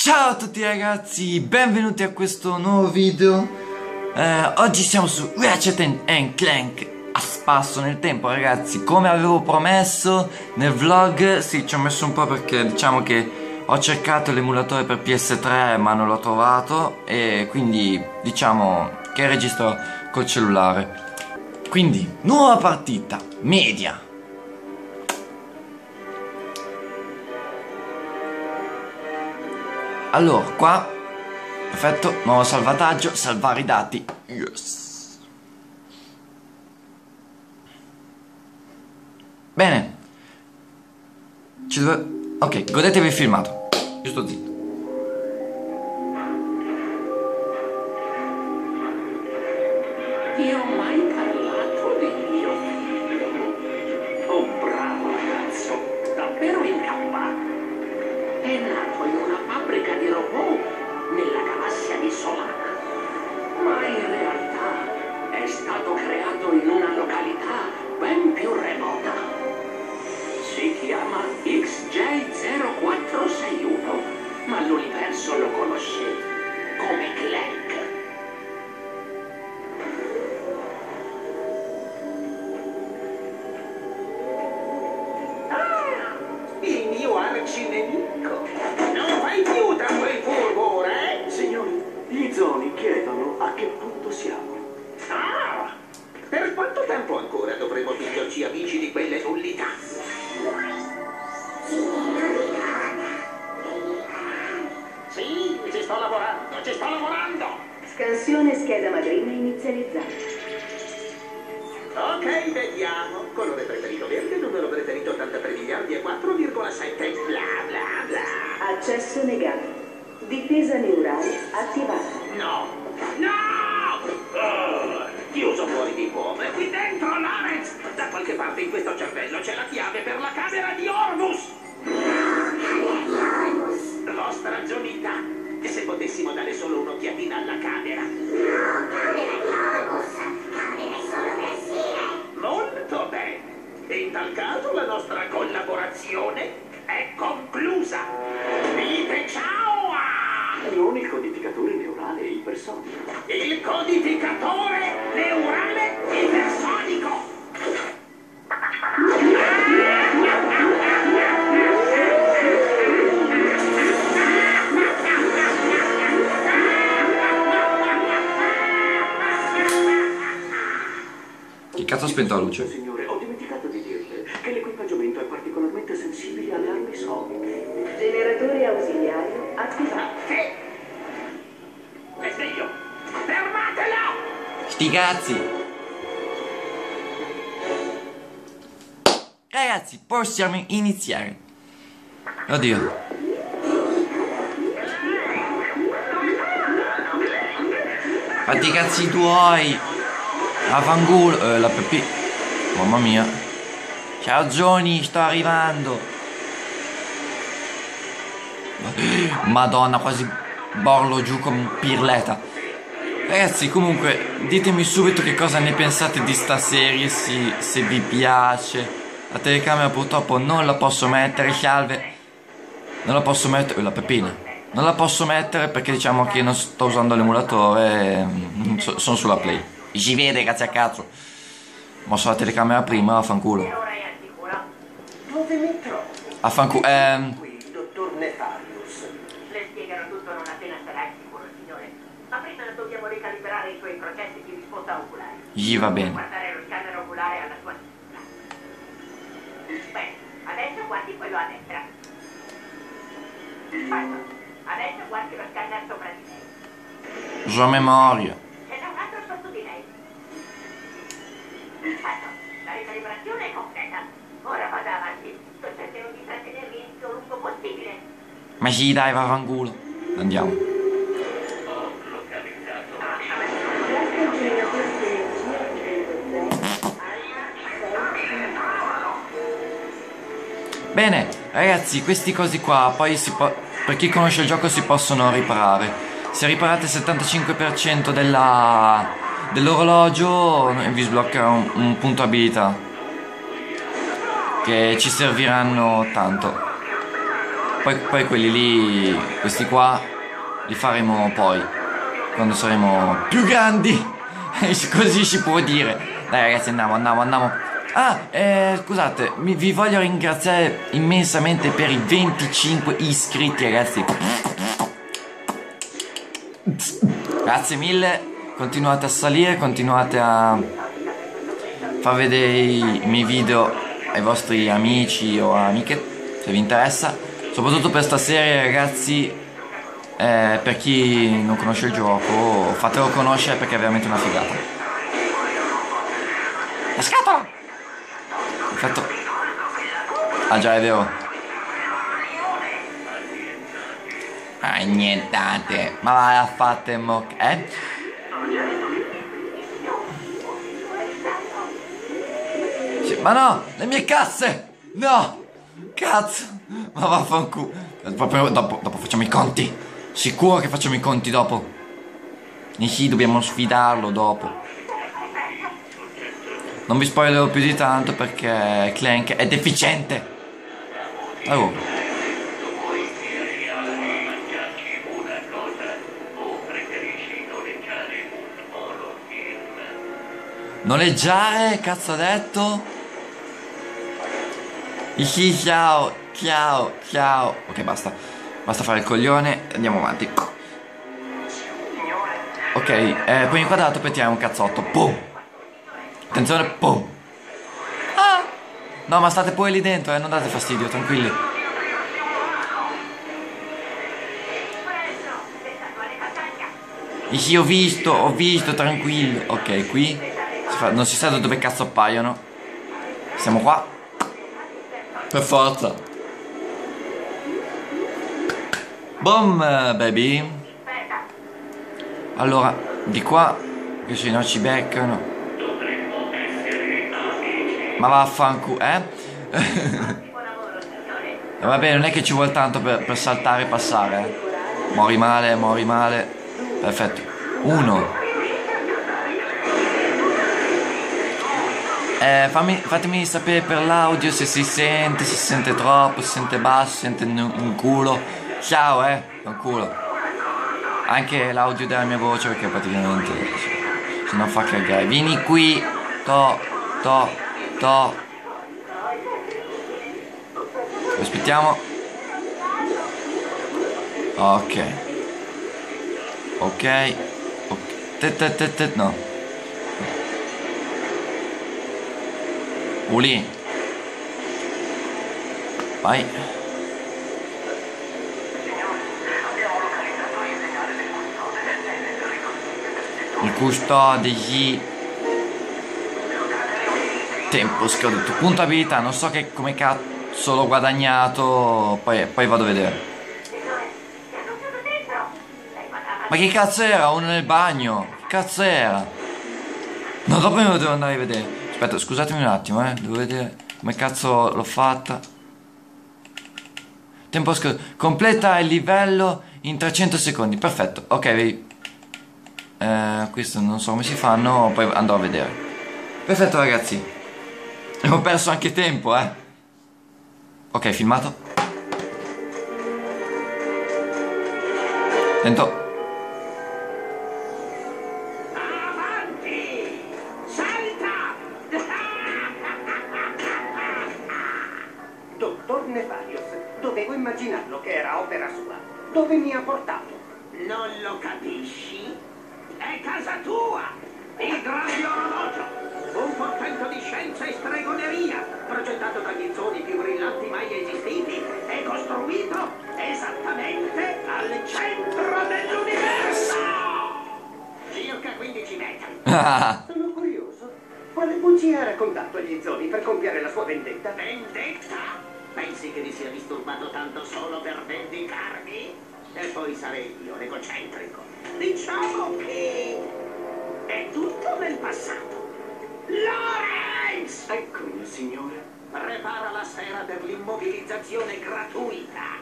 Ciao a tutti ragazzi, benvenuti a questo nuovo video. Oggi siamo su Ratchet & Clank a spasso nel tempo ragazzi. Come avevo promesso nel vlog, sì, ci ho messo un po' perché diciamo che ho cercato l'emulatore per PS3 ma non l'ho trovato, e quindi diciamo che registro col cellulare. Quindi, nuova partita, media. Allora, qua, perfetto, nuovo salvataggio, salvare i dati, yes. Bene, ok, godetevi il filmato, giusto zitto. Ti ho mai parlato del mio figlio? Un bravo ragazzo, davvero incapace. È nato in una fabbrica di robot nella galassia di Solana, ma in realtà è stato creato in una località ben più remota. Si chiama XJ0461, ma l'universo lo conosce come Clank. Il mio arcinemico. Non fai più tra quel furbo ora, eh? Signori, gli zoni chiedono a che punto siamo. Ah! Per quanto tempo ancora dovremo figlioci amici di quelle nullità? Sì, ci sto lavorando! Scansione scheda madrina inizializzata. Ok, vediamo. Colore preferito verde, numero preferito 83 miliardi e 4,7, bla bla bla. Accesso negato. Difesa neurale attivata. No! Chiuso fuori di come? Qui dentro, Larez! Da qualche parte in questo cervello c'è la chiave per la camera di Ormus! Vostra ragionità! E se potessimo dare solo un'occhiatina alla camera? Molto bene! In tal caso la nostra collaborazione è conclusa! Dite ciao a... Non il codificatore neurale ipersonico. Il codificatore neurale ipersonico! Chi cazzo ha spento la luce? Signore, ho dimenticato di dirle che l'equipaggiamento è particolarmente sensibile alle armi soniche. Generatore ausiliario attivato. Sì! È sveglio! Fermatelo! Sti cazzi! Ragazzi, possiamo iniziare. Oddio. Fatti i cazzi tuoi. Vaffanculo. La Peppi. Mamma mia. Ciao Johnny, sto arrivando. Madonna, quasi borlo giù come un pirleta. Ragazzi, comunque, ditemi subito che cosa ne pensate di sta serie, se vi piace. La telecamera purtroppo non la posso mettere, salve. Non la posso mettere, la Peppina. Non la posso mettere perché diciamo che non sto usando l'emulatore, sono sulla Play. Si vede, grazie a cazzo. Mosso la telecamera prima, vaffanculo. Dove metterò? Vaffanculo, Qui il dottor Nefarius. Le spiegherò tutto non appena sarà sicuro, signore. Ma prima dobbiamo ricalibrare i suoi processi di risposta oculare. gli va bene. Guardare lo scanner oculare alla sua sinistra. Bene, adesso guardi quello a destra. Fatto. Adesso guardi lo scanner sopra di lei. Uso memoria. Ce n'è un altro sotto di lei. Fatto. La ricalibrazione è completa. Ora vada avanti. Cercherò di trattenervi il più lungo possibile. Ma sì, dai, vaffanculo. Andiamo. Bene, ragazzi, questi cosi qua poi per chi conosce il gioco si possono riparare. Se riparate il 75% dell'orologio vi sbloccherà un punto abilità che ci serviranno tanto. Poi quelli lì, questi qua, li faremo poi, quando saremo più grandi, così si può dire. Dai ragazzi, andiamo. Ah, scusate, vi voglio ringraziare immensamente per i 25 iscritti, ragazzi. Grazie mille, continuate a salire, continuate a far vedere i miei video ai vostri amici o amiche, se vi interessa. Soprattutto per sta serie, ragazzi, per chi non conosce il gioco, fatelo conoscere perché è veramente una figata. La scatola! Perfetto. Ah già, è vero. Ah, nientate. Ma vai a fate ma no, le mie casse! No! Cazzo! Ma vaffanculo. Proprio dopo facciamo i conti. Sicuro che facciamo i conti dopo. E sì, dobbiamo sfidarlo dopo. Non vi spoilerò più di tanto perché Clank è deficiente. Oh. Noleggiare? Cazzo ha detto? Sì, ciao. Ok, basta fare il coglione. Andiamo avanti. Ok, poi inquadrato pettiamo un cazzotto. Boom. Attenzione, boom. Ah. No, ma state pure lì dentro, non date fastidio, tranquilli. Sì, ho visto, tranquillo. Ok, qui non si sa da dove cazzo appaiono. Siamo qua. Per forza. Boom, baby. Allora, di qua, che se no ci beccano. Ma vaffanculo, vabbè, non è che ci vuole tanto per saltare e passare, Mori male. Perfetto. 1. Fatemi sapere per l'audio se si sente troppo, si sente basso, si sente un culo. Ciao, un culo. Anche l'audio della mia voce perché praticamente se no fa cagare. Vieni qui. Aspettiamo. Ok. No. Uli. Vai. Il custode gli tempo scaduto. Punto abilità, non so che come cazzo l'ho guadagnato. Poi vado a vedere. Ma che cazzo era? Uno nel bagno. Che cazzo era? No, dopo me lo devo andare a vedere. Aspetta, scusatemi un attimo, devo vedere come cazzo l'ho fatta. Tempo scaduto. Completa il livello in 300 secondi. Perfetto. Ok, questo non so come si fanno. Poi andrò a vedere. Perfetto, ragazzi. Ho perso anche tempo, Ok, filmato. Lento. Dottor Nefarius, dovevo immaginarlo che era opera sua. Dove mi ha portato? Non lo capisci? È casa tua! Il grande orologio! Un portento di scienza e stregoneria, progettato dagli zoni più brillanti mai esistiti e costruito esattamente al centro dell'universo! Circa 15 metri. Sono curioso. Quale bugia ha raccontato agli zoni per compiere la sua vendetta? Vendetta? Pensi che mi sia disturbato tanto solo per vendicarmi? E poi sarei io l'egocentrico. Diciamo che è tutto nel passato. Lorenz! Eccomi, signore. Prepara la sfera per l'immobilizzazione gratuita.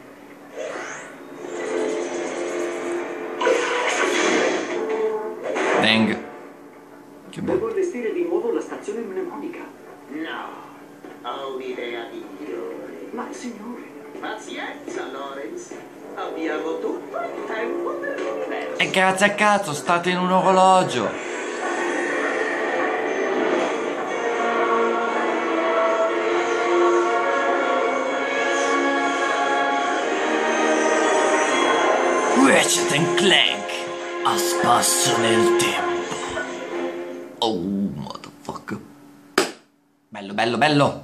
Dang. Che bello. Devo allestire di nuovo la stazione mnemonica. No, ho un'idea migliore. Ma, signore, Pazienza, Lorenz. Abbiamo tutto il tempo dell'universo. E grazie a cazzo, state in un orologio. Ratchet & Clank a spasso nel tempo. Oh, motherfucker. Bello, bello, bello.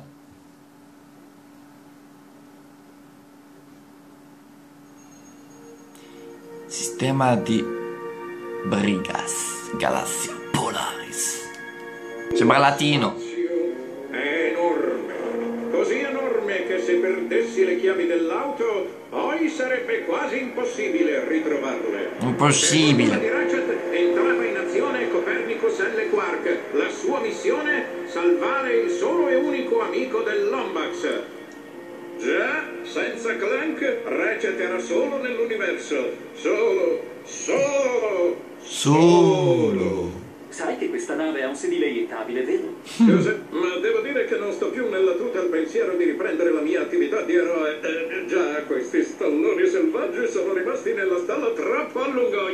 Sistema di Brigas, Galassia Polaris. Sembra latino. È enorme, così enorme che se perdessi le chiavi dell'auto poi sarebbe quasi impossibile ritrovarle. Impossibile. Per fortuna di Ratchet entrava in azione Copernicus L. Quark. La sua missione? Salvare il solo e unico amico del Lombax. Già, senza Clank, Ratchet era solo nell'universo. Solo. Sai che questa nave ha un sedile iettabile, vero? Scusa, ma devo dire che non sto più nella tuta al pensiero di riprendere la mia attività di eroe. Già, questi stalloni selvaggi sono rimasti nella stalla troppo a lungo.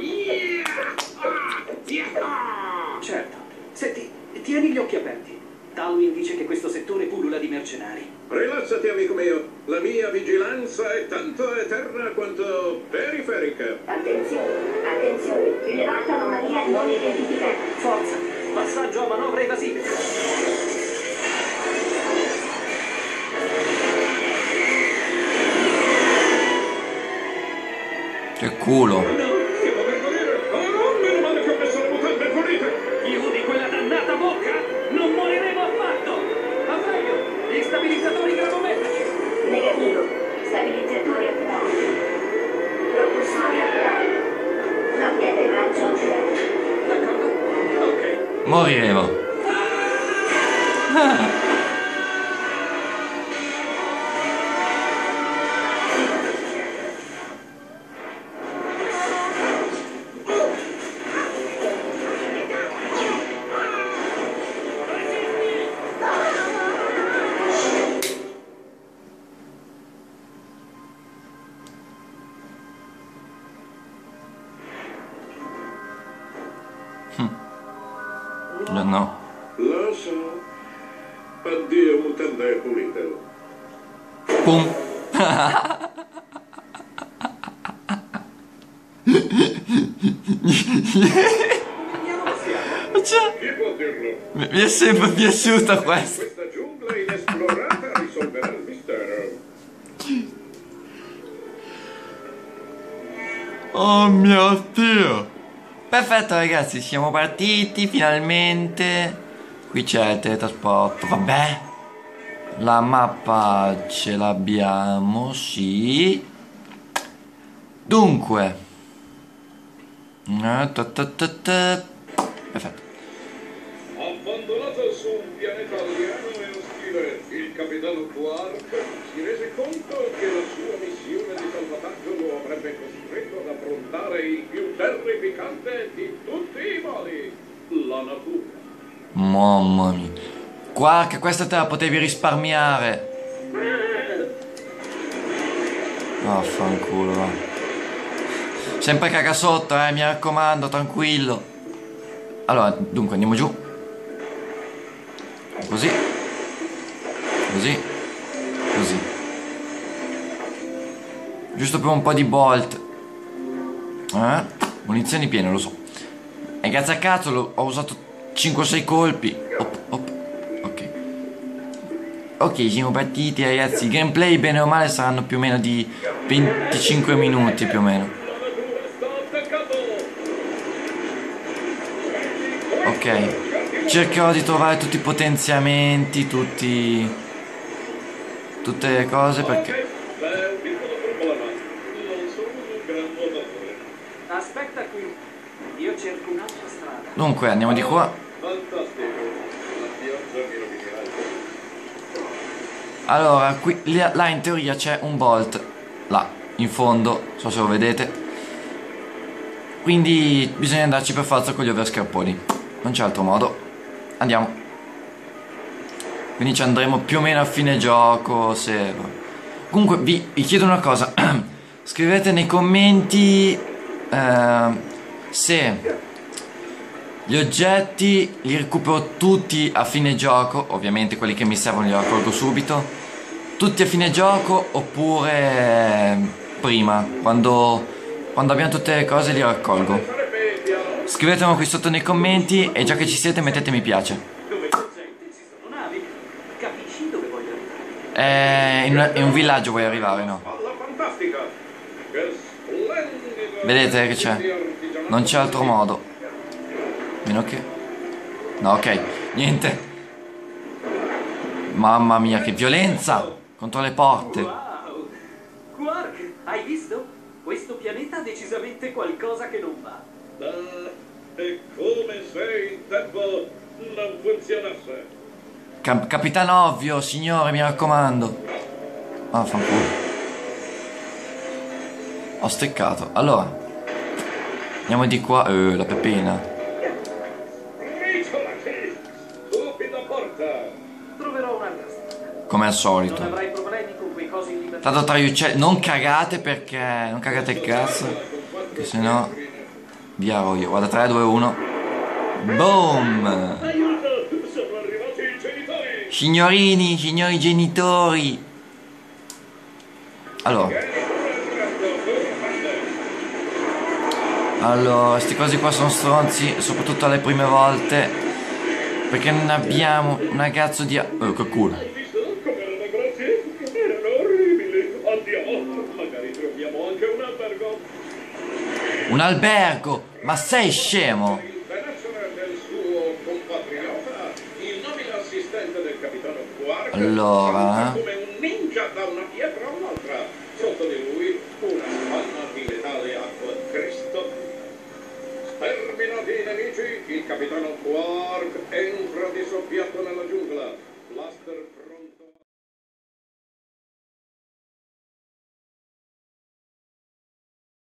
Certo. Senti, tieni gli occhi aperti. Talwin dice che questo settore pullula di mercenari. Rilassati, amico mio. La mia vigilanza è tanto eterna quanto periferica. Attenzione, attenzione, rilevata anomalia non identificata. Forza! Passaggio a manovre evasive. Che culo. No, stiamo per morire. Oh, meno male che ho messo le mutande pulite. Chiudi quella dannata bocca! Non moriremo affatto! A meglio, gli stabilizzatori gravimetrici. Negativo, stabilizzatori attivati. Propulsori attivati. L'atterraggio accelerato. D'accordo? Ok. Moriremo. No. Lo so. Addio, mutande pulite. Pum. Cioè, Chi può dirlo? mi è sempre piaciuta questa. Questa giungla inesplorata risolverà il mistero. Oh mio Dio. Perfetto ragazzi, siamo partiti finalmente. Qui c'è il teletrasporto, vabbè. La mappa ce l'abbiamo, sì. Dunque. Perfetto. Abbandonato su un pianeta alieno e ostile, il capitano Quark si rese conto che la sua missione di salvataggio lo avrebbe costretto ad affrontare il più terrificante di tutti i mali, la natura. Mamma mia. Quark, questa te la potevi risparmiare. Vaffanculo, va. Sempre caga sotto, mi raccomando, tranquillo. Allora, dunque, andiamo giù. Così. Così. Così. Giusto per un po' di bolt. Munizioni piene, lo so. E grazie a cazzo ho usato 5-6 colpi. Ok. Ok, siamo partiti ragazzi. I gameplay bene o male saranno più o meno di 25 minuti più o meno. Ok, cercherò di trovare tutti i potenziamenti, tutte le cose perché... Beh, un piccolo problema. Non sono un gran nuotatore. Aspetta qui. Io cerco un'altra strada. Dunque, andiamo di qua. Fantastico. La pioggia mi rovinerà il tempo. Allora, qui, là in teoria c'è un bolt. Là, in fondo, non so se lo vedete. Quindi bisogna andarci per forza con gli overscarponi. Non c'è altro modo. Andiamo. Quindi ci andremo più o meno a fine gioco. Se Comunque vi chiedo una cosa. Scrivete nei commenti se gli oggetti li recupero tutti a fine gioco. Ovviamente quelli che mi servono li raccolgo subito. Tutti a fine gioco oppure prima, quando abbiamo tutte le cose li raccolgo. Scrivetemelo qui sotto nei commenti e già che ci siete mettete mi piace. Dove c'è gente ci sono navi. Capisci dove voglio arrivare? In un villaggio vuoi arrivare, no? Palla fantastica. Che splendido. Vedete che c'è? Non c'è altro modo. Meno che... No, ok, niente. Mamma mia, che violenza! Contro le porte. Wow! Quark, hai visto? Questo pianeta ha decisamente qualcosa che non va. E come se in tempo non funzionasse. Capitano Ovvio, signore, mi raccomando. Ah, fanculo. Ho steccato. Allora, andiamo di qua. La pepina. Ricciolati! Stupida porta! Troverò un'altra strada. Come al Non solito. avrai problemi con quei cosi in libertà. Tanto tra gli uccelli. Non cagate perché... Non cagate il cazzo. Che se no... Via io. Guarda, 3, 2, 1. Boom! Aiuto! Sono arrivati i genitori! Signori genitori. Allora, questi cosi qua sono stronzi, soprattutto alle prime volte, perché non abbiamo una cazzo di... Oh, che culo. Hai visto com'erano grossi? Erano orribili! Andiamo! Magari troviamo anche un albergo! Un albergo? Ma sei scemo? Il benessere del suo compatriota, il nobile assistente del capitano Quark, Allora, come un ninja da una pietra a un'altra. Sotto di lui una spanna di letale acqua Cristo. Sterminati i nemici, il capitano Quark entra di soppiatto nella giungla. Blaster